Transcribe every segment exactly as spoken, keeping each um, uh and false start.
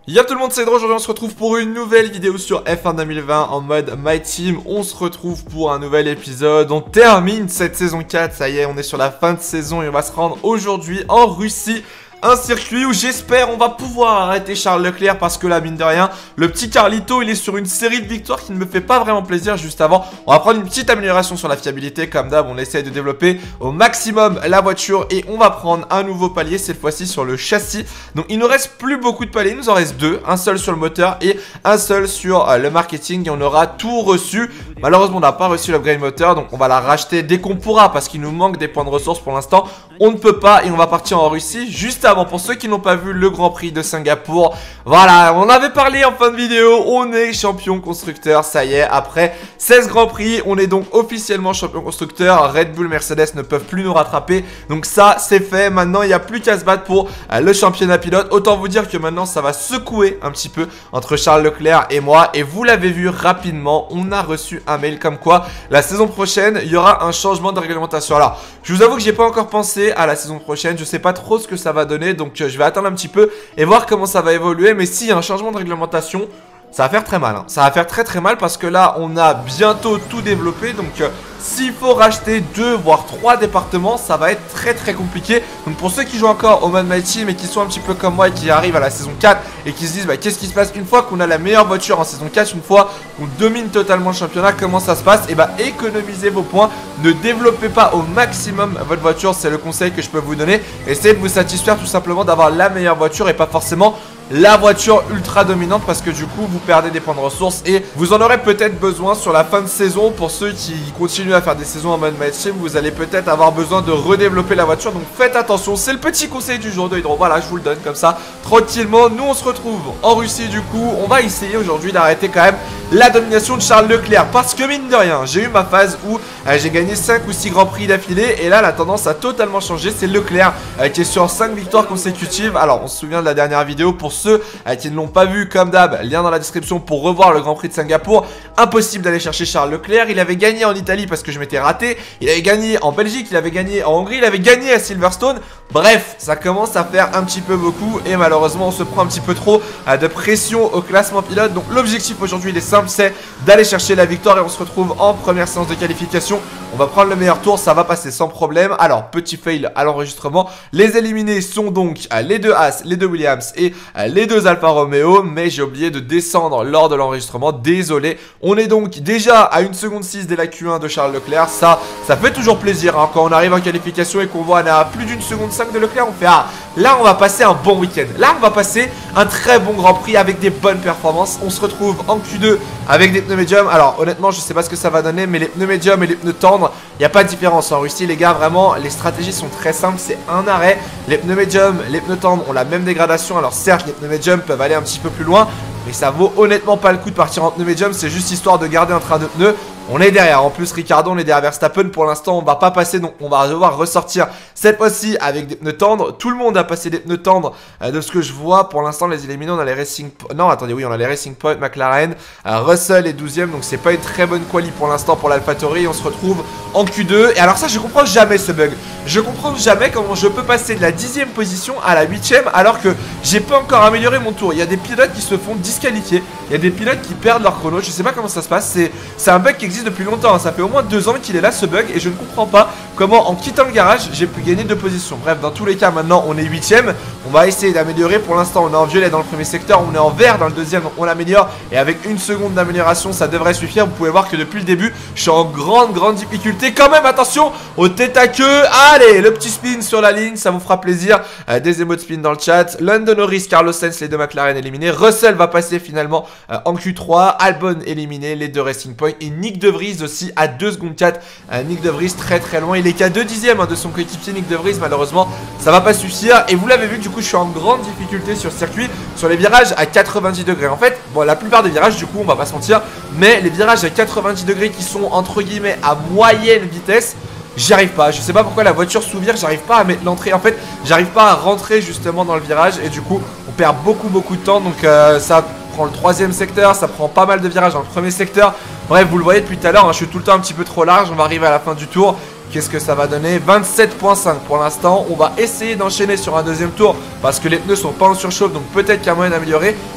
Yo tout le monde, c'est Dro, aujourd'hui on se retrouve pour une nouvelle vidéo sur F un deux mille vingt en mode My Team. On se retrouve pour un nouvel épisode, on termine cette saison quatre, ça y est, on est sur la fin de saison et on va se rendre aujourd'hui en Russie. Un circuit où j'espère on va pouvoir arrêter Charles Leclerc parce que là mine de rien le petit Carlito il est sur une série de victoires qui ne me fait pas vraiment plaisir juste avant. On va prendre une petite amélioration sur la fiabilité comme d'hab, on essaye de développer au maximum la voiture et on va prendre un nouveau palier cette fois-ci sur le châssis. Donc il nous reste plus beaucoup de paliers, il nous en reste deux, un seul sur le moteur et un seul sur euh, le marketing et on aura tout reçu. Malheureusement on n'a pas reçu l'upgrade moteur donc on va la racheter dès qu'on pourra parce qu'il nous manque des points de ressources pour l'instant. On ne peut pas et on va partir en Russie juste avant. Pour ceux qui n'ont pas vu le Grand Prix de Singapour, voilà, on avait parlé en fin de vidéo, on est champion constructeur, ça y est, après seize Grands Prix, on est donc officiellement champion constructeur. Red Bull, Mercedes ne peuvent plus nous rattraper, donc ça c'est fait, maintenant il n'y a plus qu'à se battre pour euh, le championnat pilote. Autant vous dire que maintenant ça va secouer un petit peu entre Charles Leclerc et moi, et vous l'avez vu rapidement, on a reçu un mail comme quoi la saison prochaine, il y aura un changement de réglementation. Alors, je vous avoue que j'ai pas encore pensé à la saison prochaine, je sais pas trop ce que ça va donner, donc euh, je vais attendre un petit peu et voir comment ça va évoluer. Mais s'il y a un changement de réglementation, ça va faire très mal, hein. Ça va faire très très mal parce que là on a bientôt tout développé. Donc euh, s'il faut racheter deux voire trois départements, ça va être très très compliqué. Donc pour ceux qui jouent encore au mode My Team et qui sont un petit peu comme moi et qui arrivent à la saison quatre et qui se disent bah, qu'est-ce qui se passe une fois qu'on a la meilleure voiture en saison quatre, une fois qu'on domine totalement le championnat, comment ça se passe? Et bah économisez vos points, ne développez pas au maximum votre voiture, c'est le conseil que je peux vous donner. Essayez de vous satisfaire tout simplement d'avoir la meilleure voiture et pas forcément la voiture ultra dominante, parce que du coup vous perdez des points de ressources et vous en aurez peut-être besoin sur la fin de saison. Pour ceux qui continuent à faire des saisons en mode My Team, vous allez peut-être avoir besoin de redévelopper la voiture, donc faites attention. C'est le petit conseil du jour de Hydro, voilà, je vous le donne comme ça tranquillement. Nous on se retrouve en Russie, du coup on va essayer aujourd'hui d'arrêter quand même la domination de Charles Leclerc, parce que mine de rien j'ai eu ma phase où euh, j'ai gagné cinq ou six grands prix d'affilée et là la tendance a totalement changé. C'est Leclerc euh, qui est sur cinq victoires consécutives. Alors on se souvient de la dernière vidéo, pour ceux euh, qui ne l'ont pas vu, comme d'hab, lien dans la description pour revoir le Grand Prix de Singapour. Impossible d'aller chercher Charles Leclerc, il avait gagné en Italie parce que je m'étais raté, il avait gagné en Belgique, il avait gagné en Hongrie, il avait gagné à Silverstone. Bref, ça commence à faire un petit peu beaucoup et malheureusement on se prend un petit peu trop euh, de pression au classement pilote. Donc l'objectif aujourd'hui il est simple, c'est d'aller chercher la victoire et on se retrouve en première séance de qualification. On va prendre le meilleur tour, ça va passer sans problème. Alors petit fail à l'enregistrement, les éliminés sont donc euh, les deux Haas, les deux Williams et euh, les deux Alfa Romeo, mais j'ai oublié de descendre lors de l'enregistrement, désolé. On est donc déjà à une seconde six dès la Q un de Charles Leclerc, ça, ça fait toujours plaisir hein, quand on arrive en qualification et qu'on voit on est à plus d'une seconde cinq de Leclerc, on fait ah, là on va passer un bon week-end, là on va passer un très bon Grand Prix avec des bonnes performances. On se retrouve en Q deux avec des pneus médiums. Alors honnêtement je sais pas ce que ça va donner, mais les pneus médiums et les pneus tendres, il n'y a pas de différence en Russie les gars, vraiment les stratégies sont très simples, c'est un arrêt. Les pneus médiums, les pneus tendres ont la même dégradation. Alors certes les pneus médiums peuvent aller un petit peu plus loin, mais ça vaut honnêtement pas le coup de partir en pneus médiums, c'est juste histoire de garder un train de pneus. On est derrière, en plus Ricardo on est derrière Verstappen, pour l'instant on va pas passer, donc on va devoir ressortir cette fois-ci avec des pneus tendres. Tout le monde a passé des pneus tendres euh, de ce que je vois. Pour l'instant les éliminés on a les Racing Point, non attendez oui on a les Racing Point, McLaren, euh, Russell est douzième, donc c'est pas une très bonne quali pour l'instant pour l'AlphaTauri. On se retrouve en Q deux et alors ça je comprends jamais ce bug, je comprends jamais comment je peux passer de la dixième position à la huitième alors que j'ai pas encore amélioré mon tour. Il y a des pilotes qui se font disqualifier, il y a des pilotes qui perdent leur chrono, je sais pas comment ça se passe, c'est un bug qui existe depuis longtemps, ça fait au moins deux ans qu'il est là ce bug et je ne comprends pas comment en quittant le garage j'ai pu gagner deux positions. Bref, dans tous les cas maintenant on est huitième, on va essayer d'améliorer. Pour l'instant on est en violet dans le premier secteur, on est en vert dans le deuxième, donc on l'améliore et avec une seconde d'amélioration ça devrait suffire. Vous pouvez voir que depuis le début je suis en grande grande difficulté quand même. Attention au tête à queue, allez le petit spin sur la ligne, ça vous fera plaisir. euh, Des émotes spin dans le chat. Lando Norris, Carlos Sainz, les deux McLaren éliminés. Russell va passer finalement euh, en Q trois, Albon éliminé, les deux Racing Point et Nick De Vries aussi à deux secondes quatre. euh, Nick De Vries très très loin, il est qu'à deux dixièmes hein, de son coéquipier Nick De Vries. Malheureusement ça va pas suffire et vous l'avez vu, du coup je suis en grande difficulté sur ce circuit, sur les virages à quatre-vingt-dix degrés. En fait bon la plupart des virages du coup on va pas se mentir, mais les virages à quatre-vingt-dix degrés qui sont entre guillemets à moyenne vitesse, j'y arrive pas. Je sais pas pourquoi la voiture sous vire, j'arrive pas à mettre l'entrée. En fait j'arrive pas à rentrer justement dans le virage et du coup on perd beaucoup beaucoup de temps. Donc euh, ça prend le troisième secteur, ça prend pas mal de virages dans le premier secteur. Bref vous le voyez depuis tout à l'heure hein, je suis tout le temps un petit peu trop large. On va arriver à la fin du tour, qu'est-ce que ça va donner? Vingt-sept virgule cinq pour l'instant. On va essayer d'enchaîner sur un deuxième tour parce que les pneus sont pas en surchauffe, donc peut-être qu'il y a moyen d'améliorer.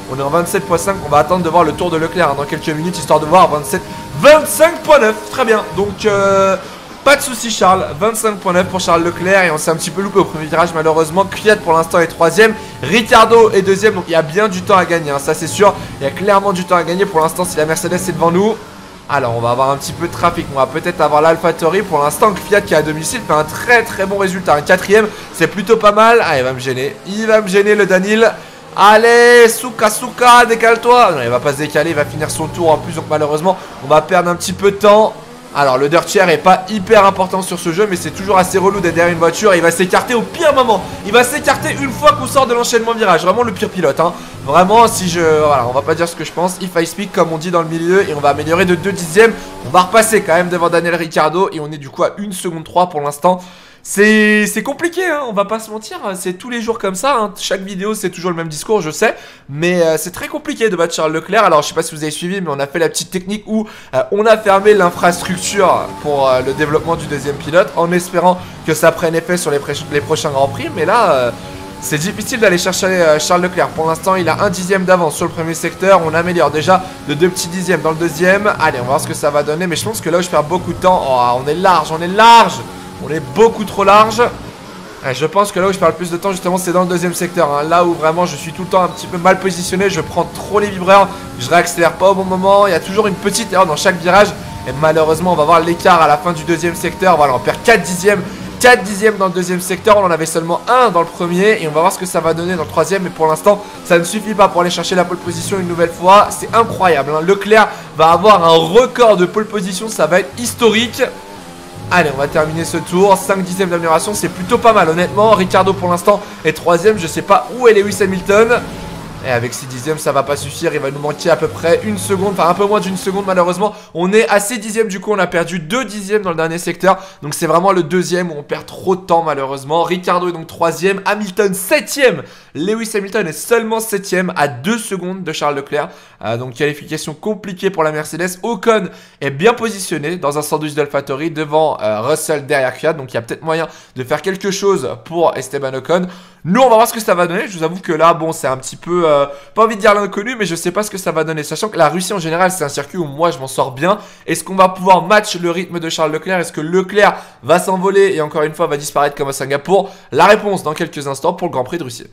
On est en vingt-sept point cinq, on va attendre de voir le tour de Leclerc hein, dans quelques minutes, histoire de voir vingt-sept, vingt-cinq point neuf, très bien. Donc euh, pas de soucis Charles, vingt-cinq point neuf pour Charles Leclerc. Et on s'est un petit peu loupé au premier virage malheureusement. Kvyat pour l'instant est troisième, Ricciardo est deuxième, donc il y a bien du temps à gagner hein, ça c'est sûr. Il y a clairement du temps à gagner pour l'instant si la Mercedes est devant nous. Alors on va avoir un petit peu de trafic, on va peut-être avoir l'AlphaTauri. Pour l'instant Kvyat qui est à domicile fait un très très bon résultat, un quatrième, c'est plutôt pas mal. Ah il va me gêner, il va me gêner le Danil. Allez Souka Souka, décale-toi. Non il va pas se décaler, il va finir son tour en plus. Donc malheureusement on va perdre un petit peu de temps. Alors le dirt share est pas hyper important sur ce jeu, mais c'est toujours assez relou d'être derrière une voiture. Il va s'écarter au pire moment, il va s'écarter une fois qu'on sort de l'enchaînement virage. Vraiment le pire pilote hein. Vraiment si je... Voilà, on va pas dire ce que je pense. If I speak comme on dit dans le milieu. Et on va améliorer de deux dixièmes. On va repasser quand même devant Daniel Ricciardo. Et on est du coup à une seconde trois pour l'instant. C'est compliqué hein, on va pas se mentir, c'est tous les jours comme ça hein. Chaque vidéo c'est toujours le même discours je sais. Mais euh, c'est très compliqué de battre Charles Leclerc. Alors je sais pas si vous avez suivi mais on a fait la petite technique où euh, on a fermé l'infrastructure pour euh, le développement du deuxième pilote, en espérant que ça prenne effet sur les, les prochains Grands Prix. Mais là euh, c'est difficile d'aller chercher euh, Charles Leclerc. Pour l'instant il a un dixième d'avance sur le premier secteur. On améliore déjà de deux petits dixièmes dans le deuxième. Allez on va voir ce que ça va donner. Mais je pense que là où je perds beaucoup de temps, oh, on est large, on est large. On est beaucoup trop large. Et je pense que là où je perds le plus de temps justement c'est dans le deuxième secteur hein. Là où vraiment je suis tout le temps un petit peu mal positionné. Je prends trop les vibreurs, je réaccélère pas au bon moment. Il y a toujours une petite erreur dans chaque virage. Et malheureusement on va voir l'écart à la fin du deuxième secteur. Voilà on perd quatre dixièmes, quatre dixièmes dans le deuxième secteur. On en avait seulement un dans le premier. Et on va voir ce que ça va donner dans le troisième. Mais pour l'instant ça ne suffit pas pour aller chercher la pole position une nouvelle fois. C'est incroyable hein. Leclerc va avoir un record de pole position, ça va être historique. Allez on va terminer ce tour, cinq dixièmes d'amélioration, c'est plutôt pas mal honnêtement. Ricciardo pour l'instant est troisième, je sais pas où est Lewis Hamilton. Et avec six dixièmes ça va pas suffire, il va nous manquer à peu près une seconde, enfin un peu moins d'une seconde malheureusement. On est à six dixièmes du coup, on a perdu deux dixièmes dans le dernier secteur. Donc c'est vraiment le deuxième où on perd trop de temps malheureusement. Ricciardo est donc troisième, Hamilton septième. Lewis Hamilton est seulement septième à deux secondes de Charles Leclerc. euh, Donc qualification compliquée pour la Mercedes. Ocon est bien positionné dans un sandwich d'AlphaTauri devant euh, Russell derrière Kvyat. Donc il y a peut-être moyen de faire quelque chose pour Esteban Ocon. Nous on va voir ce que ça va donner. Je vous avoue que là bon c'est un petit peu euh, pas envie de dire l'inconnu, mais je sais pas ce que ça va donner. Sachant que la Russie en général c'est un circuit où moi je m'en sors bien. Est-ce qu'on va pouvoir match le rythme de Charles Leclerc? Est-ce que Leclerc va s'envoler et encore une fois va disparaître comme à Singapour? La réponse dans quelques instants pour le Grand Prix de Russie.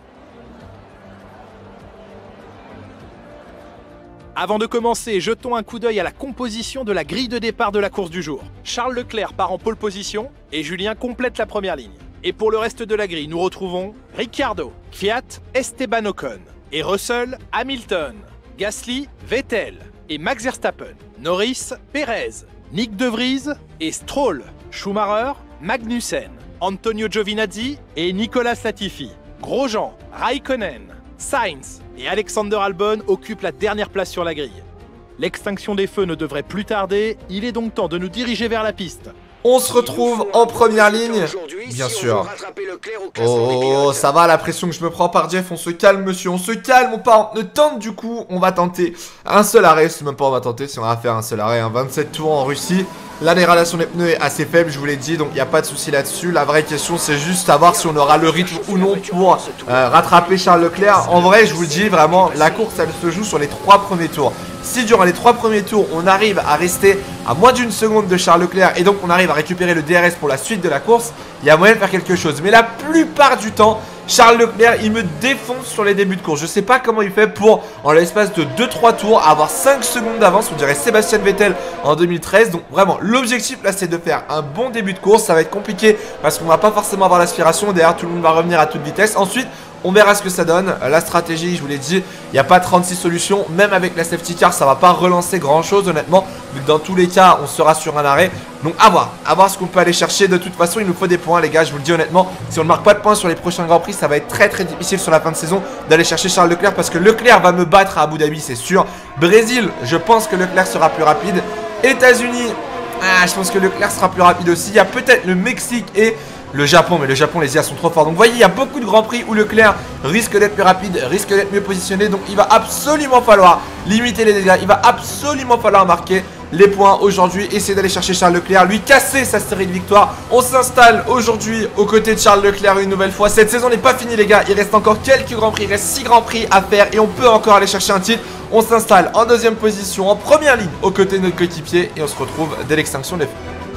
Avant de commencer, jetons un coup d'œil à la composition de la grille de départ de la course du jour. Charles Leclerc part en pole position et Julien complète la première ligne. Et pour le reste de la grille, nous retrouvons Ricciardo, Kvyat, Esteban Ocon et Russell, Hamilton, Gasly, Vettel et Max Verstappen, Norris, Perez, Nick De Vries et Stroll, Schumacher, Magnussen, Antonio Giovinazzi et Nicolas Latifi, Grosjean, Raikkonen, Sainz et Alexander Albon occupent la dernière place sur la grille. L'extinction des feux ne devrait plus tarder, il est donc temps de nous diriger vers la piste. On se retrouve en première ligne, bien sûr. Oh, ça va la pression que je me prends par Jeff, on se calme monsieur, on se calme, on part, on tente du coup, on va tenter un seul arrêt, c'est même pas on va tenter, si on va faire un seul arrêt, hein, vingt-sept tours en Russie. La dégradation des pneus est assez faible, je vous l'ai dit, donc il n'y a pas de souci là-dessus. La vraie question, c'est juste savoir si on aura le rythme ou non pour euh, rattraper Charles Leclerc. En vrai, je vous le dis, vraiment, la course, elle se joue sur les trois premiers tours. Si durant les trois premiers tours, on arrive à rester à moins d'une seconde de Charles Leclerc et donc on arrive à récupérer le D R S pour la suite de la course, il y a moyen de faire quelque chose. Mais la plupart du temps, Charles Leclerc, il me défonce sur les débuts de course. Je sais pas comment il fait pour, en l'espace de deux trois tours, avoir cinq secondes d'avance. On dirait Sébastien Vettel en deux mille treize. Donc vraiment, l'objectif là, c'est de faire un bon début de course. Ça va être compliqué parce qu'on va pas forcément avoir l'aspiration. Derrière, tout le monde va revenir à toute vitesse. Ensuite, on verra ce que ça donne. La stratégie, je vous l'ai dit, il n'y a pas trente-six solutions. Même avec la safety car, ça va pas relancer grand chose honnêtement. Vu que dans tous les cas, on sera sur un arrêt. Donc à voir, à voir ce qu'on peut aller chercher. De toute façon, il nous faut des points les gars, je vous le dis honnêtement. Si on ne marque pas de points sur les prochains Grands Prix, ça va être très très difficile sur la fin de saison d'aller chercher Charles Leclerc. Parce que Leclerc va me battre à Abu Dhabi, c'est sûr. Brésil, je pense que Leclerc sera plus rapide. États-Unis, ah, je pense que Leclerc sera plus rapide aussi. Il y a peut-être le Mexique et le Japon, mais le Japon, les I A sont trop forts. Donc vous voyez, il y a beaucoup de Grands Prix où Leclerc risque d'être plus rapide, risque d'être mieux positionné. Donc il va absolument falloir limiter les dégâts, il va absolument falloir marquer les points aujourd'hui. Essayer d'aller chercher Charles Leclerc, lui casser sa série de victoires. On s'installe aujourd'hui aux côtés de Charles Leclerc une nouvelle fois. Cette saison n'est pas finie les gars, il reste encore quelques grands prix, il reste six grands prix à faire et on peut encore aller chercher un titre. On s'installe en deuxième position, en première ligne aux côtés de notre coéquipier et on se retrouve dès l'extinction des feux.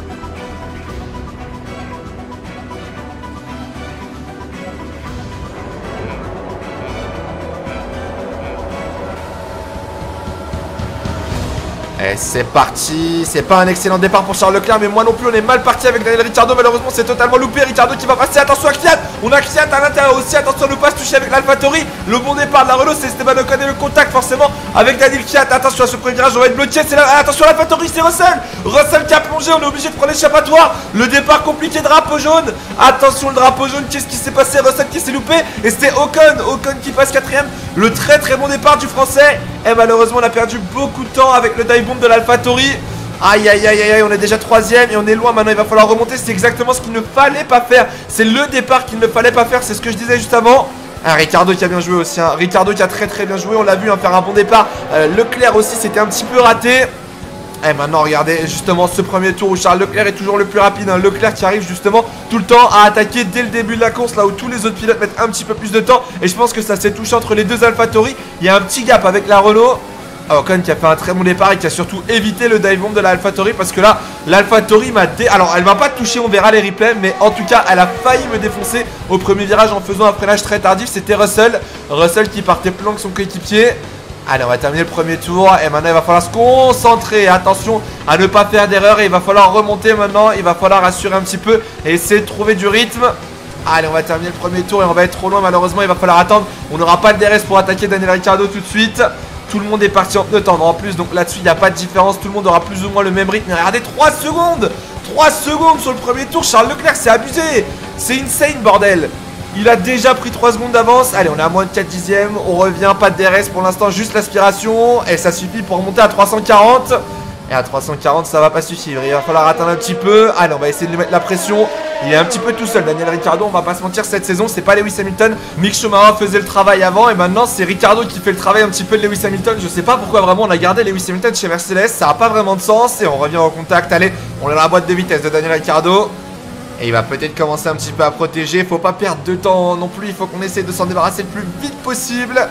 Et c'est parti, c'est pas un excellent départ pour Charles Leclerc, mais moi non plus on est mal parti avec Daniel Ricciardo, malheureusement c'est totalement loupé. Ricciardo qui va passer, attention à Kvyat, on a Kvyat à l'intérieur aussi, attention à ne pas se toucher avec l'AlphaTauri. Le bon départ de la Renault, c'est Esteban Ocon et le contact forcément avec Daniel Kvyat. Attention à ce premier virage, on va être bloqué, c'est là, attention à l'AlphaTauri, c'est Russell Russell qui a plongé, on est obligé de prendre l'échappatoire. Le départ compliqué, drapeau jaune, attention le drapeau jaune, qu'est-ce qui s'est passé? Russell qui s'est loupé, et c'était Ocon, Ocon qui passe quatrième. Le très très bon départ du français, et malheureusement on a perdu beaucoup de temps avec le dive bomb de l'AlphaTauri. Aïe aïe aïe aïe, on est déjà troisième et on est loin maintenant, il va falloir remonter, c'est exactement ce qu'il ne fallait pas faire. C'est le départ qu'il ne fallait pas faire, c'est ce que je disais juste avant. Ah, Ricciardo qui a bien joué aussi, hein. Ricciardo qui a très très bien joué, on l'a vu hein, faire un bon départ. euh, Leclerc aussi c'était un petit peu raté. Et maintenant regardez justement ce premier tour où Charles Leclerc est toujours le plus rapide, hein. Leclerc qui arrive justement tout le temps à attaquer dès le début de la course, là où tous les autres pilotes mettent un petit peu plus de temps. Et je pense que ça s'est touché entre les deux AlphaTauri. Il y a un petit gap avec la Renault. Ocon qui a fait un très bon départ et qui a surtout évité le dive bomb de la AlphaTauri, parce que là l'AlphaTauri m'a dé... Alors elle m'a pas touché, on verra les replays, mais en tout cas elle a failli me défoncer au premier virage en faisant un freinage très tardif. C'était Russell Russell qui partait plus loin que son coéquipier. Allez, on va terminer le premier tour et maintenant il va falloir se concentrer, attention à ne pas faire d'erreur et il va falloir remonter maintenant, il va falloir assurer un petit peu et essayer de trouver du rythme. Allez, on va terminer le premier tour et on va être trop loin malheureusement, il va falloir attendre, on n'aura pas le D R S pour attaquer Daniel Ricciardo tout de suite. Tout le monde est parti en pneu tendre en plus, donc là-dessus il n'y a pas de différence, tout le monde aura plus ou moins le même rythme. Mais regardez, trois secondes trois secondes sur le premier tour, Charles Leclerc, c'est abusé, c'est insane bordel. Il a déjà pris trois secondes d'avance. Allez, on est à moins de quatre dixièmes, on revient, pas de D R S pour l'instant, juste l'aspiration. Et ça suffit pour remonter à trois cent quarante. Et à trois cent quarante, ça va pas suffire, il va falloir attendre un petit peu. Allez, on va essayer de lui mettre la pression. Il est un petit peu tout seul, Daniel Ricciardo, on va pas se mentir, cette saison c'est pas Lewis Hamilton. Mick Schumacher faisait le travail avant et maintenant c'est Ricciardo qui fait le travail un petit peu de Lewis Hamilton. Je sais pas pourquoi vraiment on a gardé Lewis Hamilton chez Mercedes, ça a pas vraiment de sens. Et on revient au contact, allez, on est dans la boîte de vitesse de Daniel Ricciardo. Et il va peut-être commencer un petit peu à protéger, faut pas perdre de temps non plus, il faut qu'on essaie de s'en débarrasser le plus vite possible.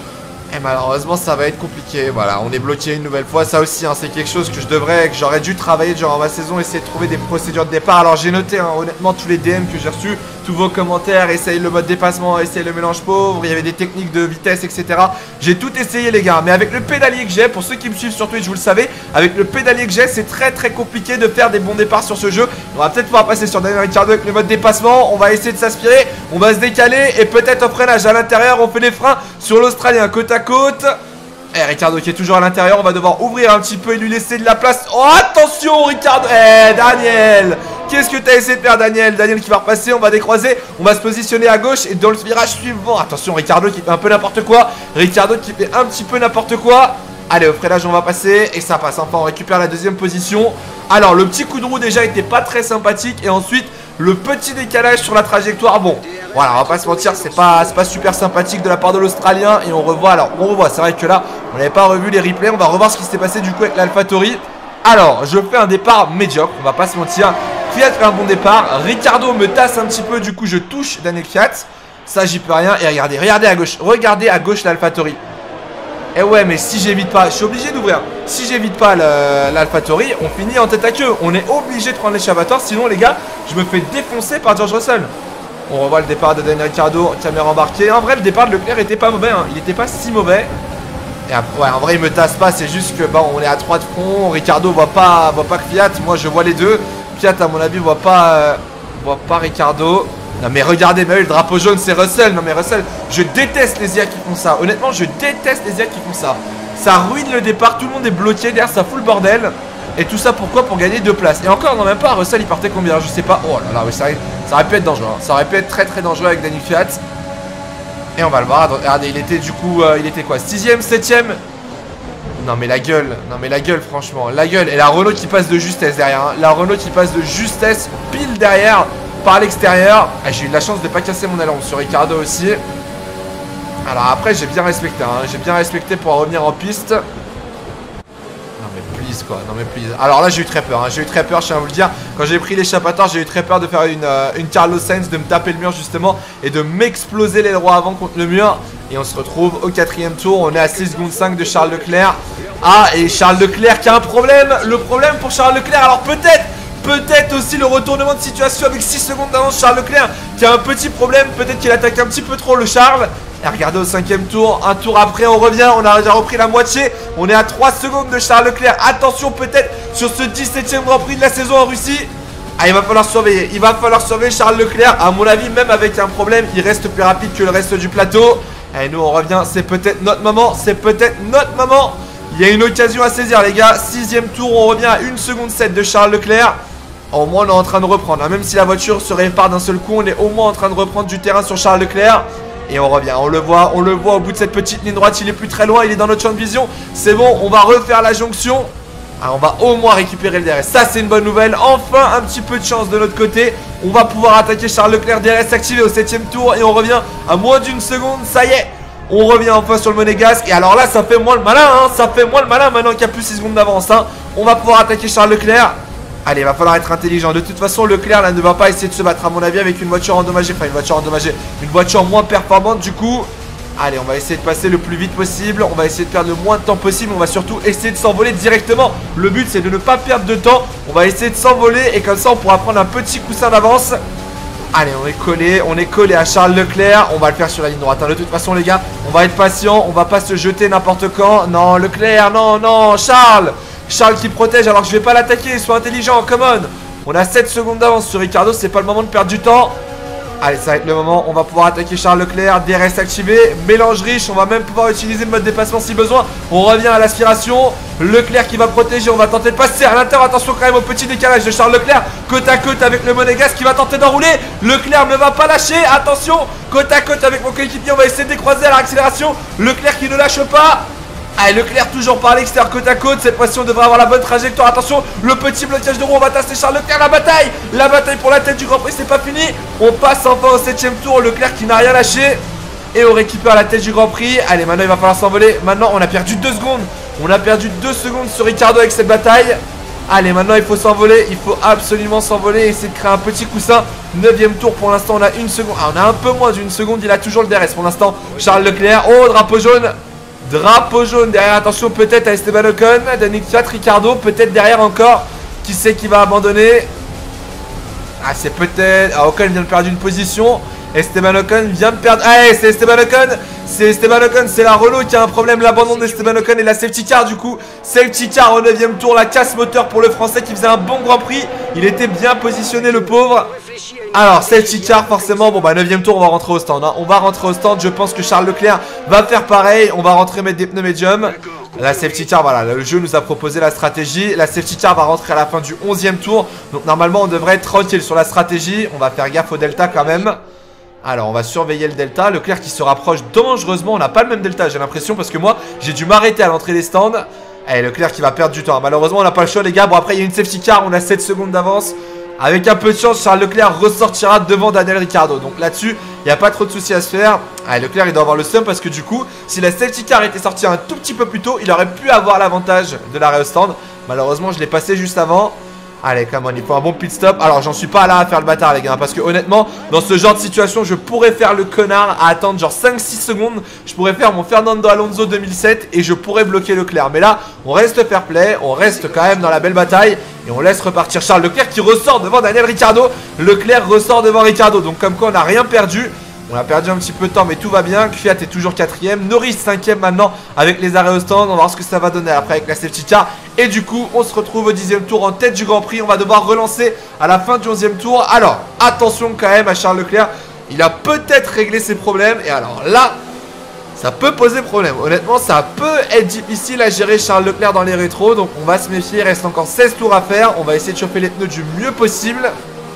Et malheureusement ça va être compliqué, voilà, on est bloqué une nouvelle fois. Ça aussi hein, c'est quelque chose que je devrais, que j'aurais dû travailler durant ma saison, essayer de trouver des procédures de départ. Alors j'ai noté hein, honnêtement tous les D M que j'ai reçus, tous vos commentaires, essaye le mode dépassement, essaye le mélange pauvre, il y avait des techniques de vitesse etc. J'ai tout essayé les gars, mais avec le pédalier que j'ai, pour ceux qui me suivent sur Twitch vous le savez, avec le pédalier que j'ai c'est très très compliqué de faire des bons départs sur ce jeu. On va peut-être pouvoir passer sur Daniel Ricciardo avec le mode dépassement, on va essayer de s'aspirer, on va se décaler et peut-être au freinage à l'intérieur on fait les freins sur l'Australien côte à côte. Et Ricciardo qui est toujours à l'intérieur, on va devoir ouvrir un petit peu et lui laisser de la place. Oh attention Ricciardo, eh Daniel, qu'est-ce que t'as essayé de faire Daniel? Daniel qui va repasser, on va décroiser, on va se positionner à gauche et dans le virage suivant, attention Ricciardo qui fait un peu n'importe quoi. Ricciardo qui fait un petit peu n'importe quoi. Allez, au freinage on va passer et ça passe, enfin on récupère la deuxième position. Alors le petit coup de roue déjà était pas très sympathique et ensuite le petit décalage sur la trajectoire, bon voilà, on va pas se mentir, c'est pas, pas super sympathique de la part de l'Australien. Et on revoit, alors on revoit, c'est vrai que là on n'avait pas revu les replays, on va revoir ce qui s'est passé du coup avec l'AlphaTauri. Alors je fais un départ médiocre, on va pas se mentir. Kvyat fait un bon départ, Ricciardo me tasse un petit peu, du coup je touche Daniel Kvyat. Ça j'y peux rien, et regardez, regardez à gauche, regardez à gauche l'AlphaTauri. Et ouais mais si j'évite pas, je suis obligé d'ouvrir. Si j'évite pas l'AlphaTauri, on finit en tête à queue. On est obligé de prendre l'échappatoire, sinon les gars, je me fais défoncer par George Russell. On revoit le départ de Daniel Ricciardo, caméra embarquée. En vrai le départ de Leclerc était pas mauvais hein. Il était pas si mauvais. Et après, ouais en vrai il me tasse pas, c'est juste que bon on est à trois de front. Ricciardo voit pas, voit pas Kvyat, moi je vois les deux. Kvyat à mon avis voit pas, euh, voit pas Ricciardo. Non mais regardez, mais oui, le drapeau jaune c'est Russell. Non mais Russell, je déteste les I A qui font ça. Honnêtement je déteste les I A qui font ça. Ça ruine le départ, tout le monde est bloqué, derrière ça fout le bordel. Et tout ça pourquoi? Pour gagner deux places. Et encore non même pas, Russell il partait combien? Je sais pas. Oh là là oui, ça, ça aurait pu être dangereux hein. Ça aurait pu être très très dangereux avec Daniel Kvyat. Et on va le voir, regardez il était du coup euh, il était quoi, sixième, septième. Non mais la gueule, non mais la gueule franchement, la gueule. Et la Renault qui passe de justesse derrière hein. La Renault qui passe de justesse pile derrière par l'extérieur. Ah, j'ai eu de la chance de pas casser mon aileron sur Ricciardo aussi. Alors après j'ai bien respecté hein. J'ai bien respecté pour revenir en piste. Non mais please please quoi, non mais please. Alors là j'ai eu très peur, hein. J'ai eu très peur, je tiens à vous le dire. Quand j'ai pris l'échappatoire, j'ai eu très peur de faire une, euh, une Carlos Sainz, de me taper le mur justement et de m'exploser les droits avant contre le mur. Et on se retrouve au quatrième tour, on est à six secondes cinq de Charles Leclerc. Ah, et Charles Leclerc qui a un problème. Le problème pour Charles Leclerc, alors peut-être Peut-être aussi le retournement de situation avec six secondes d'avance. Charles Leclerc qui a un petit problème. Peut-être qu'il attaque un petit peu trop le Charles. Et regardez au cinquième tour, un tour après on revient. On a déjà repris la moitié. On est à trois secondes de Charles Leclerc. Attention peut-être sur ce dix-septième Grand Prix de la saison en Russie. Ah, il va falloir surveiller. Il va falloir surveiller Charles Leclerc. À mon avis, même avec un problème, il reste plus rapide que le reste du plateau. Et nous on revient. C'est peut-être notre moment. C'est peut-être notre moment. Il y a une occasion à saisir les gars. Sixième tour, on revient à une seconde sept de Charles Leclerc. Au moins on est en train de reprendre, hein. Même si la voiture se répare d'un seul coup, on est au moins en train de reprendre du terrain sur Charles Leclerc. Et on revient, on le voit, on le voit au bout de cette petite ligne droite. Il est plus très loin, il est dans notre champ de vision. C'est bon, on va refaire la jonction. Ah, on va au moins récupérer le D R S. Ça c'est une bonne nouvelle, enfin un petit peu de chance de notre côté. On va pouvoir attaquer Charles Leclerc. D R S activé au septième tour. Et on revient à moins d'une seconde, ça y est. On revient enfin sur le monégasque. Et alors là ça fait moins le malin, hein. Ça fait moins le malin maintenant qu'il y a plus six secondes d'avance, hein. On va pouvoir attaquer Charles Leclerc. Allez, il va falloir être intelligent. De toute façon, Leclerc là ne va pas essayer de se battre à mon avis avec une voiture endommagée. Enfin, une voiture endommagée. Une voiture moins performante du coup. Allez, on va essayer de passer le plus vite possible. On va essayer de perdre le moins de temps possible. On va surtout essayer de s'envoler directement. Le but, c'est de ne pas perdre de temps. On va essayer de s'envoler et comme ça, on pourra prendre un petit coussin d'avance. Allez, on est collé. On est collé à Charles Leclerc. On va le faire sur la ligne droite, hein. De toute façon, les gars, on va être patient. On va pas se jeter n'importe quand. Non, Leclerc, non, non, Charles. Charles qui protège alors que je vais pas l'attaquer, sois intelligent, come on. On a sept secondes d'avance sur Ricardo, c'est pas le moment de perdre du temps. Allez, ça va être le moment, on va pouvoir attaquer Charles Leclerc, D R S activé, mélange riche, on va même pouvoir utiliser le mode dépassement si besoin. On revient à l'aspiration, Leclerc qui va protéger, on va tenter de passer à l'intérieur, attention quand même au petit décalage de Charles Leclerc, côte à côte avec le monégasque qui va tenter d'enrouler. Leclerc ne va pas lâcher, attention, côte à côte avec mon coéquipier, on va essayer de décroiser à l'accélération. Leclerc qui ne lâche pas. Allez, Leclerc toujours par l'extérieur côte à côte. Cette fois-ci on devrait avoir la bonne trajectoire. Attention, le petit blocage de roue. On va tasser Charles Leclerc. La bataille La bataille pour la tête du Grand Prix, c'est pas fini. On passe enfin au septième tour. Leclerc qui n'a rien lâché. Et on récupère la tête du Grand Prix. Allez, maintenant il va falloir s'envoler. Maintenant on a perdu deux secondes. On a perdu deux secondes sur Ricardo avec cette bataille. Allez, maintenant il faut s'envoler. Il faut absolument s'envoler et essayer de créer un petit coussin. Neuvième tour pour l'instant, on a une seconde. Ah, on a un peu moins d'une seconde. Il a toujours le D R S pour l'instant. Charles Leclerc. Oh, drapeau jaune. Drapeau jaune derrière, attention peut-être à Esteban Ocon, Daniel Kvyat, Ricardo, peut-être derrière encore. Qui c'est qui va abandonner? Ah, c'est peut-être... Ah, Ocon vient de perdre une position. Esteban Ocon vient de perdre... Ah, c'est Esteban Ocon. C'est Esteban Ocon, c'est la Renault qui a un problème. L'abandon d'Esteban Ocon et la safety car du coup. Safety car au neuvième tour, la casse moteur pour le Français qui faisait un bon Grand Prix. Il était bien positionné le pauvre. Alors, safety car forcément, bon bah neuvième tour on va rentrer au stand, hein. On va rentrer au stand, je pense que Charles Leclerc va faire pareil. On va rentrer mettre des pneus médium. La safety car, voilà, le jeu nous a proposé la stratégie. La safety car va rentrer à la fin du onzième tour. Donc normalement on devrait être tranquille sur la stratégie. On va faire gaffe au delta quand même. Alors on va surveiller le delta. Leclerc qui se rapproche dangereusement. On n'a pas le même delta j'ai l'impression, parce que moi j'ai dû m'arrêter à l'entrée des stands. Allez, Leclerc qui va perdre du temps. Malheureusement on n'a pas le choix les gars. Bon après il y a une safety car, on a sept secondes d'avance. Avec un peu de chance, Charles Leclerc ressortira devant Daniel Ricciardo. Donc là-dessus, il n'y a pas trop de soucis à se faire. Allez, Leclerc, il doit avoir le seum parce que du coup, si la safety car était sortie un tout petit peu plus tôt, il aurait pu avoir l'avantage de l'arrêt au stand. Malheureusement, je l'ai passé juste avant. Allez, come on, il faut un bon pit stop. Alors, j'en suis pas là à faire le bâtard, les gars. Parce que honnêtement, dans ce genre de situation, je pourrais faire le connard à attendre genre cinq six secondes. Je pourrais faire mon Fernando Alonso deux mille sept et je pourrais bloquer Leclerc. Mais là, on reste fair play. On reste quand même dans la belle bataille. Et on laisse repartir Charles Leclerc qui ressort devant Daniel Ricciardo. Leclerc ressort devant Ricciardo. Donc, comme quoi, on n'a rien perdu. On a perdu un petit peu de temps, mais tout va bien. Kvyat est toujours quatrième. Norris cinquième maintenant avec les arrêts au stand. On va voir ce que ça va donner après avec la safety car. Et du coup, on se retrouve au dixième tour en tête du Grand Prix. On va devoir relancer à la fin du onzième tour. Alors, attention quand même à Charles Leclerc. Il a peut-être réglé ses problèmes. Et alors là, ça peut poser problème. Honnêtement, ça peut être difficile à gérer Charles Leclerc dans les rétros. Donc, on va se méfier. Il reste encore seize tours à faire. On va essayer de chauffer les pneus du mieux possible.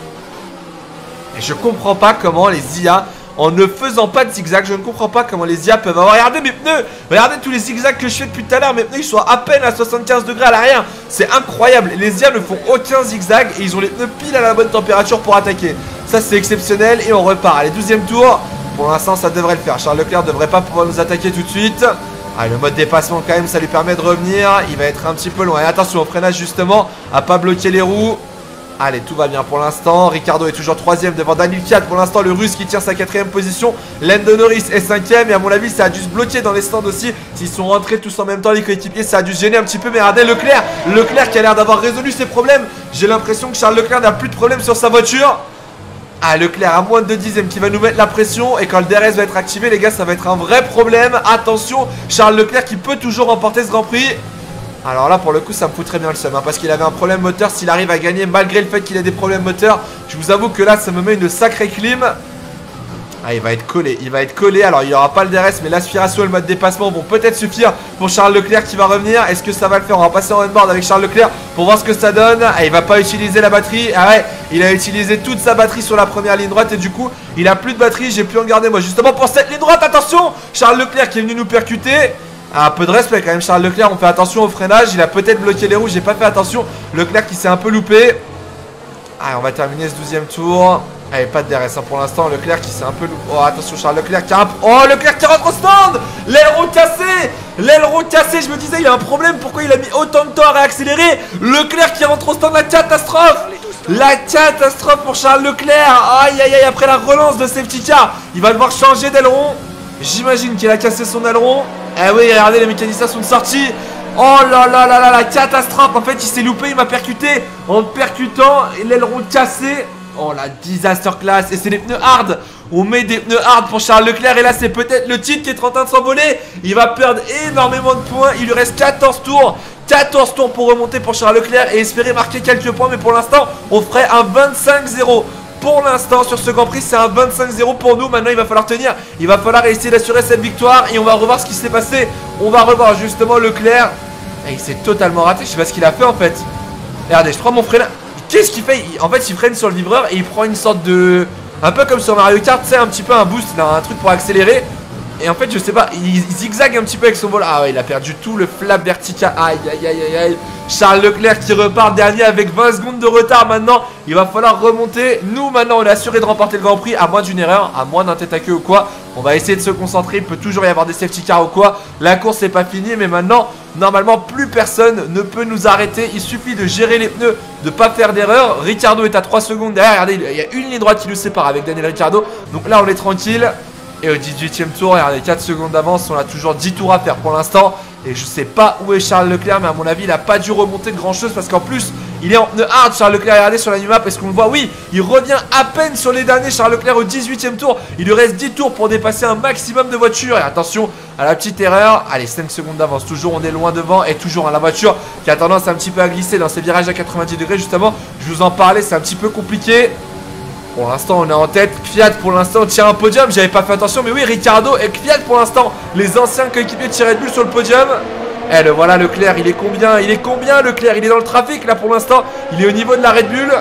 Et je comprends pas comment les I A... En ne faisant pas de zigzag, je ne comprends pas comment les I A peuvent avoir... Regardez mes pneus, regardez tous les zigzags que je fais depuis tout à l'heure. Mes pneus ils sont à peine à soixante-quinze degrés à l'arrière. C'est incroyable, les I A ne font aucun zigzag. Et ils ont les pneus pile à la bonne température pour attaquer. Ça c'est exceptionnel et on repart. Allez, douzième tour, pour l'instant ça devrait le faire. Charles Leclerc ne devrait pas pouvoir nous attaquer tout de suite. Ah, le mode dépassement quand même, ça lui permet de revenir. Il va être un petit peu loin. Et attention au freinage justement, à pas bloquer les roues. Allez, tout va bien pour l'instant. Ricciardo est toujours troisième devant Daniel Kiat. Pour l'instant, le russe qui tient sa quatrième position. Lando Norris est cinquième. Et à mon avis, ça a dû se bloquer dans les stands aussi. S'ils sont rentrés tous en même temps, les coéquipiers, ça a dû se gêner un petit peu. Mais regardez Leclerc. Leclerc qui a l'air d'avoir résolu ses problèmes. J'ai l'impression que Charles Leclerc n'a plus de problème sur sa voiture. Ah, Leclerc à moins de deux dixièmes qui va nous mettre la pression. Et quand le D R S va être activé, les gars, ça va être un vrai problème. Attention, Charles Leclerc qui peut toujours remporter ce Grand Prix. Alors là pour le coup ça me fout très bien le seum hein, parce qu'il avait un problème moteur. S'il arrive à gagner malgré le fait qu'il ait des problèmes moteurs, je vous avoue que là ça me met une sacrée clim. Ah, il va être collé, il va être collé. Alors il n'y aura pas le D R S mais l'aspiration et le mode dépassement vont peut-être suffire pour Charles Leclerc qui va revenir. Est-ce que ça va le faire? On va passer en on-board avec Charles Leclerc pour voir ce que ça donne. Ah, il va pas utiliser la batterie. Ah ouais, il a utilisé toute sa batterie sur la première ligne droite et du coup il a plus de batterie. J'ai pu en garder moi justement pour cette ligne droite. Attention, Charles Leclerc qui est venu nous percuter. Ah, un peu de respect quand même Charles Leclerc, on fait attention au freinage. Il a peut-être bloqué les roues, j'ai pas fait attention. Leclerc qui s'est un peu loupé. Ah, on va terminer ce douzième tour. Allez, pas de D R S hein, pour l'instant. Leclerc qui s'est un peu loupé. Oh, attention Charles Leclerc qui a un... Oh, Leclerc qui rentre au stand. L'aileron cassé. L'aileron cassé, je me disais il a un problème. Pourquoi il a mis autant de temps à réaccélérer? Leclerc qui rentre au stand, la catastrophe. La catastrophe pour Charles Leclerc. Aïe aïe aïe, après la relance de safety car, il va devoir changer d'aileron. J'imagine qu'il a cassé son aileron. Eh oui, regardez, les mécaniciens sont sortis. Oh là là là là, la catastrophe. En fait, il s'est loupé, il m'a percuté. En percutant, l'aileron cassé. Oh, la disaster class. Et c'est des pneus hard. On met des pneus hard pour Charles Leclerc. Et là, c'est peut-être le titre qui est en train de s'envoler. Il va perdre énormément de points. Il lui reste quatorze tours. quatorze tours pour remonter pour Charles Leclerc et espérer marquer quelques points. Mais pour l'instant, on ferait un vingt-cinq zéro. Pour l'instant sur ce Grand Prix c'est un vingt-cinq zéro pour nous. Maintenant il va falloir tenir, il va falloir essayer d'assurer cette victoire. Et on va revoir ce qui s'est passé. On va revoir justement Leclerc. Et il s'est totalement raté, je sais pas ce qu'il a fait en fait. Regardez, je prends mon freinage. Qu'est-ce qu'il fait? En fait il freine sur le vibreur et il prend une sorte de... Un peu comme sur Mario Kart, tu sais, un petit peu un boost, là, un truc pour accélérer. Et en fait je sais pas, il zigzague un petit peu avec son vol. Ah ouais, il a perdu tout le flap vertical. Aïe aïe aïe aïe aïe. Charles Leclerc qui repart dernier avec vingt secondes de retard. Maintenant il va falloir remonter. Nous maintenant on est assuré de remporter le Grand Prix. À moins d'une erreur, à moins d'un tête à queue ou quoi. On va essayer de se concentrer. Il peut toujours y avoir des safety cars ou quoi. La course n'est pas finie, mais maintenant normalement plus personne ne peut nous arrêter. Il suffit de gérer les pneus, de pas faire d'erreur. Ricciardo est à trois secondes derrière. Regardez, il y a une ligne droite qui nous sépare avec Daniel Ricciardo. Donc là on est tranquille. Et au dix-huitième tour, regardez, quatre secondes d'avance, on a toujours dix tours à faire pour l'instant. Et je sais pas où est Charles Leclerc, mais à mon avis, il a pas dû remonter de grand chose parce qu'en plus, il est en pneu hard. Charles Leclerc, regardez sur la map, est-ce qu'on le voit? Oui, il revient à peine sur les derniers. Charles Leclerc au dix-huitième tour, il lui reste dix tours pour dépasser un maximum de voitures. Et attention à la petite erreur. Allez, cinq secondes d'avance, toujours on est loin devant. Et toujours hein, la voiture qui a tendance un petit peu à glisser dans ces virages à quatre-vingt-dix degrés. Justement, je vous en parlais, c'est un petit peu compliqué. Pour l'instant on est en tête, Kvyat pour l'instant tire un podium, j'avais pas fait attention mais oui Ricciardo et Kvyat pour l'instant, les anciens coéquipiers de Red Bull sur le podium. Eh le voilà Leclerc, il est combien? Il est combien Leclerc? Il est dans le trafic là pour l'instant, il est au niveau de la Red Bull.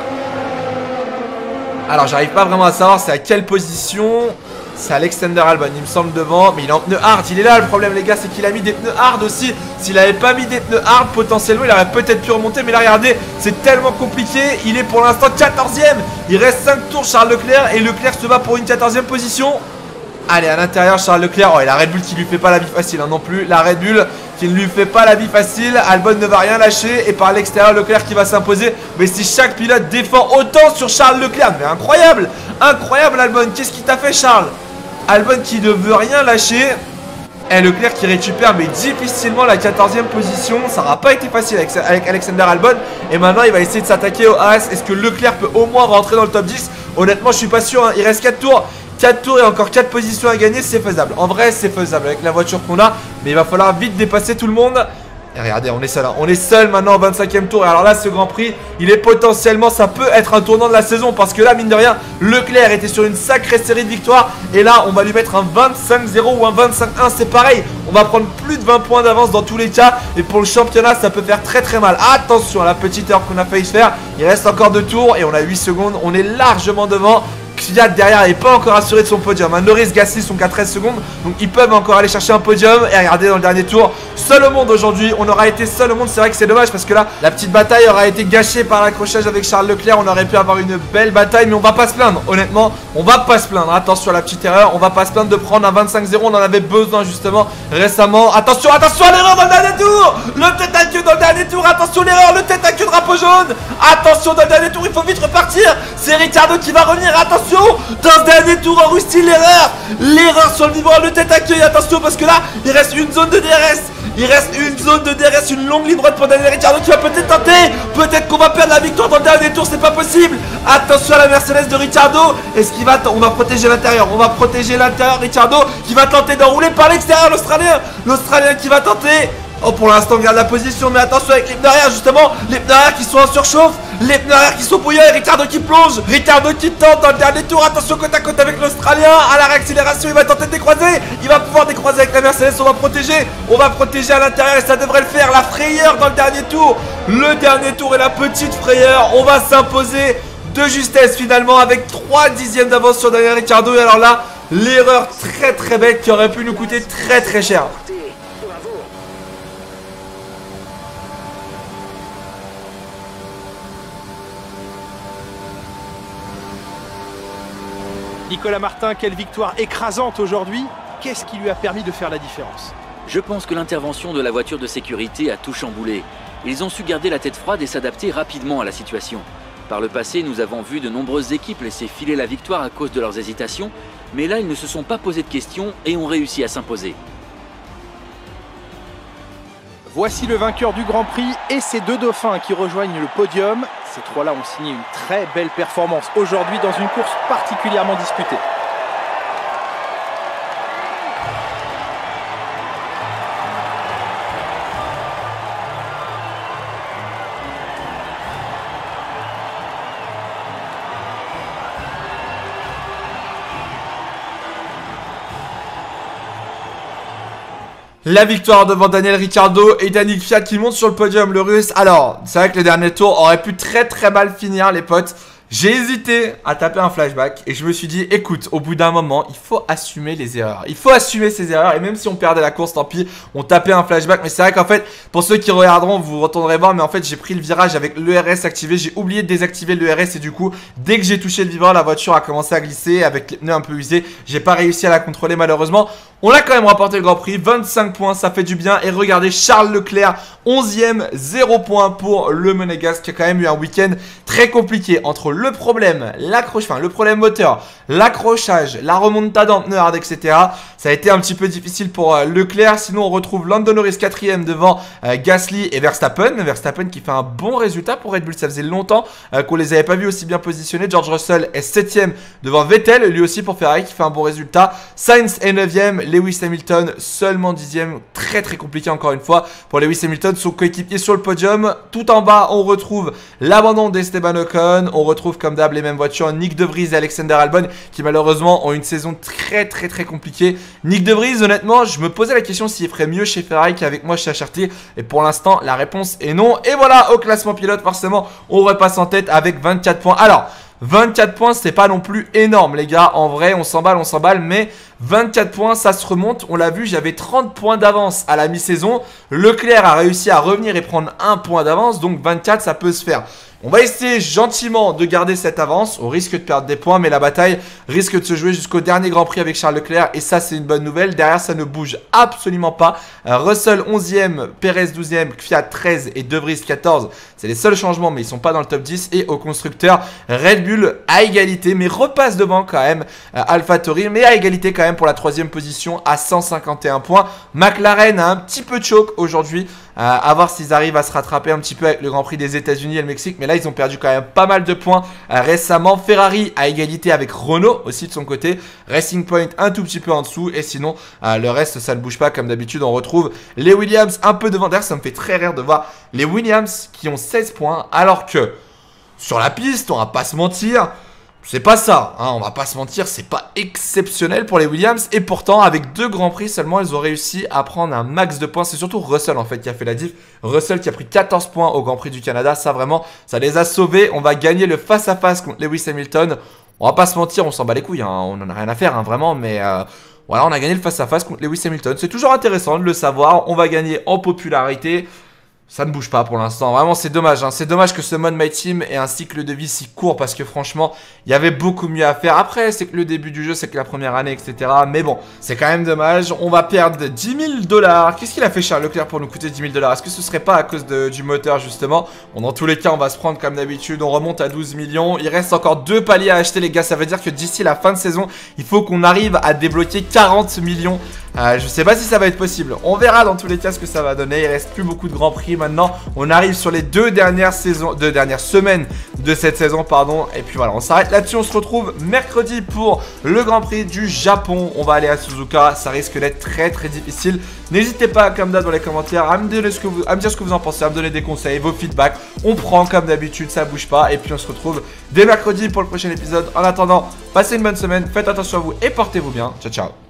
Alors j'arrive pas vraiment à savoir c'est à quelle position. C'est Alexander Albon il me semble devant. Mais il est en pneu hard, il est là le problème les gars, c'est qu'il a mis des pneus hard aussi. S'il avait pas mis des pneus hard potentiellement il aurait peut-être pu remonter. Mais là regardez, c'est tellement compliqué. Il est pour l'instant quatorzième. Il reste cinq tours Charles Leclerc. Et Leclerc se bat pour une quatorzième position. Allez à l'intérieur Charles Leclerc. Oh et la Red Bull qui lui fait pas la vie facile hein, non plus. La Red Bull qui ne lui fait pas la vie facile. Albon ne va rien lâcher. Et par l'extérieur Leclerc qui va s'imposer. Mais si chaque pilote défend autant sur Charles Leclerc, mais incroyable. Incroyable Albon, qu'est-ce qui t'a fait Charles? Albon qui ne veut rien lâcher. Et Leclerc qui récupère mais difficilement la quatorzième position. Ça n'aura pas été facile avec, avec Alexander Albon. Et maintenant il va essayer de s'attaquer au Haas. Est-ce que Leclerc peut au moins rentrer dans le top dix? Honnêtement je suis pas sûr hein. Il reste quatre tours. quatre tours et encore quatre positions à gagner. C'est faisable. En vrai c'est faisable avec la voiture qu'on a. Mais il va falloir vite dépasser tout le monde. Et regardez, on est seul, hein. On est seul maintenant au vingt-cinquième tour. Et alors là, ce Grand Prix, il est potentiellement, ça peut être un tournant de la saison. Parce que là, mine de rien, Leclerc était sur une sacrée série de victoires. Et là, on va lui mettre un vingt-cinq zéro ou un vingt-cinq un. C'est pareil, on va prendre plus de vingt points d'avance dans tous les cas. Et pour le championnat, ça peut faire très très mal. Attention à la petite heure qu'on a failli faire. Il reste encore deux tours et on a huit secondes. On est largement devant. Kvyat derrière n'est pas encore assuré de son podium. Hein. Norris, Gasly sont qu'à treize secondes. Donc ils peuvent encore aller chercher un podium. Et regardez dans le dernier tour, seul au monde aujourd'hui. On aura été seul au monde. C'est vrai que c'est dommage parce que là, la petite bataille aura été gâchée par l'accrochage avec Charles Leclerc. On aurait pu avoir une belle bataille. Mais on va pas se plaindre. Honnêtement, on va pas se plaindre. Attention à la petite erreur. On va pas se plaindre de prendre un vingt-cinq zéro. On en avait besoin justement récemment. Attention, attention à l'erreur dans le dernier tour. Le tête à queue dans le dernier tour. Attention l'erreur. Le tête à queue drapeau jaune. Attention dans le dernier tour. Il faut vite repartir. C'est Ricciardo qui va revenir. Attention. Dans ce dernier tour en Russie, l'erreur. L'erreur sur le niveau, le tête à queue. Attention parce que là, il reste une zone de D R S. Il reste une zone de D R S, une longue ligne droite pour Daniel Ricciardo qui va peut-être tenter. Peut-être qu'on va perdre la victoire dans le dernier tour, c'est pas possible. Attention à la Mercedes de Ricciardo. Est-ce qu'il va... On va protéger l'intérieur. On va protéger l'intérieur. Ricciardo qui va tenter d'enrouler par l'extérieur. L'Australien. L'Australien qui va tenter. Oh, pour l'instant, on garde la position, mais attention avec les pneus arrière, justement. Les pneus arrière qui sont en surchauffe. Les pneus arrière qui sont bouillants. Et Ricciardo qui plonge. Ricciardo qui tente dans le dernier tour. Attention côte à côte avec l'Australien. À la réaccélération, il va tenter de décroiser. Il va pouvoir décroiser avec la Mercedes. On va protéger. On va protéger à l'intérieur et ça devrait le faire. La frayeur dans le dernier tour. Le dernier tour et la petite frayeur. On va s'imposer de justesse finalement avec trois dixièmes d'avance sur Daniel Ricciardo. Et alors là, l'erreur très très bête qui aurait pu nous coûter très très cher. Nicolas Martin, quelle victoire écrasante aujourd'hui. Qu'est-ce qui lui a permis de faire la différence? Je pense que l'intervention de la voiture de sécurité a tout chamboulé. Ils ont su garder la tête froide et s'adapter rapidement à la situation. Par le passé, nous avons vu de nombreuses équipes laisser filer la victoire à cause de leurs hésitations, mais là, ils ne se sont pas posé de questions et ont réussi à s'imposer. Voici le vainqueur du Grand Prix et ses deux dauphins qui rejoignent le podium. Ces trois-là ont signé une très belle performance aujourd'hui dans une course particulièrement disputée. La victoire devant Daniel Ricciardo et Daniel Kvyat qui monte sur le podium, le russe. Alors, c'est vrai que le dernier tour aurait pu très très mal finir les potes. J'ai hésité à taper un flashback et je me suis dit, écoute, au bout d'un moment, il faut assumer les erreurs. Il faut assumer ses erreurs et même si on perdait la course, tant pis, on tapait un flashback. Mais c'est vrai qu'en fait, pour ceux qui regarderont, vous retournerez voir, mais en fait, j'ai pris le virage avec l'E R S activé. J'ai oublié de désactiver l'E R S et du coup, dès que j'ai touché le vivant, la voiture a commencé à glisser avec les pneus un peu usés. J'ai pas réussi à la contrôler malheureusement. On a quand même remporté le Grand Prix, vingt-cinq points, ça fait du bien. Et regardez, Charles Leclerc, onzième, zéro points pour le Monégasque qui a quand même eu un week-end très compliqué entre le problème, l'accroche, enfin le problème moteur, l'accrochage, la remontada en pneus hard, et cetera. Ça a été un petit peu difficile pour euh, Leclerc. Sinon, on retrouve Lando Norris quatrième devant euh, Gasly et Verstappen. Verstappen qui fait un bon résultat pour Red Bull. Ça faisait longtemps euh, qu'on les avait pas vus aussi bien positionnés. George Russell est septième devant Vettel, lui aussi pour Ferrari qui fait un bon résultat. Sainz est neuvième. Lewis Hamilton seulement dixième. Très très compliqué encore une fois pour Lewis Hamilton, son coéquipier sur le podium. Tout en bas, on retrouve l'abandon d'Esteban Ocon. On retrouve comme d'hab les mêmes voitures, Nick De Vries et Alexander Albon qui malheureusement ont une saison très très très compliquée. Nick De Vries, honnêtement, je me posais la question s'il ferait mieux chez Ferrari qu'avec moi chez H R T. Et pour l'instant, la réponse est non. Et voilà, au classement pilote, forcément, on repasse en tête avec vingt-quatre points. Alors, vingt-quatre points, c'est pas non plus énorme, les gars. En vrai, on s'emballe, on s'emballe, mais vingt-quatre points, ça se remonte. On l'a vu, j'avais trente points d'avance à la mi-saison. Leclerc a réussi à revenir et prendre un point d'avance, donc vingt-quatre, ça peut se faire. On va essayer gentiment de garder cette avance, au risque de perdre des points, mais la bataille risque de se jouer jusqu'au dernier Grand Prix avec Charles Leclerc, et ça c'est une bonne nouvelle. Derrière ça ne bouge absolument pas. euh, Russell onzième, Perez douzième, Kvyat treize et De Vries quatorze. C'est les seuls changements, mais ils sont pas dans le top dix. Et au constructeur, Red Bull à égalité, mais repasse devant quand même euh, AlphaTauri, mais à égalité quand même pour la troisième position à cent cinquante et un points. McLaren a un petit peu de choc aujourd'hui. Euh, à voir s'ils arrivent à se rattraper un petit peu avec le Grand Prix des États-Unis et le Mexique. Mais là, ils ont perdu quand même pas mal de points euh, récemment. Ferrari à égalité avec Renault aussi de son côté. Racing Point un tout petit peu en dessous. Et sinon, euh, le reste, ça ne bouge pas. Comme d'habitude, on retrouve les Williams un peu devant. D'ailleurs, ça me fait très rire de voir les Williams qui ont seize points. Alors que sur la piste, on va pas se mentir, c'est pas ça, hein, on va pas se mentir, c'est pas exceptionnel pour les Williams. Et pourtant, avec deux grands prix seulement, ils ont réussi à prendre un max de points. C'est surtout Russell en fait qui a fait la diff. Russell qui a pris quatorze points au Grand Prix du Canada. Ça vraiment, ça les a sauvés. On va gagner le face-à-face contre Lewis Hamilton. On va pas se mentir, on s'en bat les couilles, hein, on en a rien à faire, hein, vraiment, mais euh, voilà, on a gagné le face-à-face contre Lewis Hamilton. C'est toujours intéressant de le savoir, on va gagner en popularité. Ça ne bouge pas pour l'instant, vraiment c'est dommage, hein. C'est dommage que ce mode My Team ait un cycle de vie si court parce que franchement, il y avait beaucoup mieux à faire. Après, c'est que le début du jeu, c'est que la première année, et cetera. Mais bon, c'est quand même dommage, on va perdre dix mille dollars. Qu'est-ce qu'il a fait Charles Leclerc pour nous coûter dix mille dollars? Est-ce que ce serait pas à cause de, du moteur justement? Bon, dans tous les cas, on va se prendre comme d'habitude, on remonte à douze millions. Il reste encore deux paliers à acheter les gars, ça veut dire que d'ici la fin de saison, il faut qu'on arrive à débloquer quarante millions. Euh, je sais pas si ça va être possible, on verra dans tous les cas ce que ça va donner. Il reste plus beaucoup de grands prix maintenant. On arrive sur les deux dernières saisons, deux dernières semaines de cette saison, pardon. Et puis voilà, on s'arrête là-dessus. On se retrouve mercredi pour le Grand Prix du Japon. On va aller à Suzuka, ça risque d'être très très difficile. N'hésitez pas, comme d'hab, dans les commentaires à me, donner ce que vous, à me dire ce que vous en pensez, à me donner des conseils, vos feedbacks. On prend comme d'habitude, ça bouge pas. Et puis on se retrouve dès mercredi pour le prochain épisode. En attendant, passez une bonne semaine, faites attention à vous et portez-vous bien. Ciao ciao.